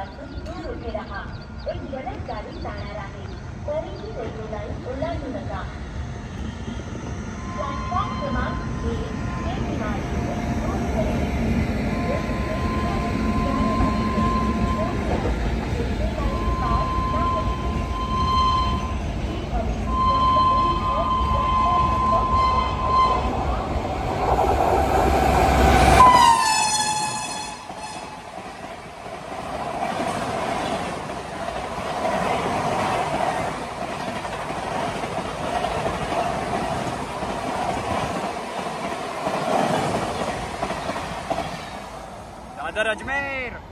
पासून दूर उभे राहा. एक जलद गाडी जाणार आहे. कोणीही रेल्वे लाईन ओलांडू नका. प्लॅटफॉर्म क्रमांक 1 ते दादर अजमेर.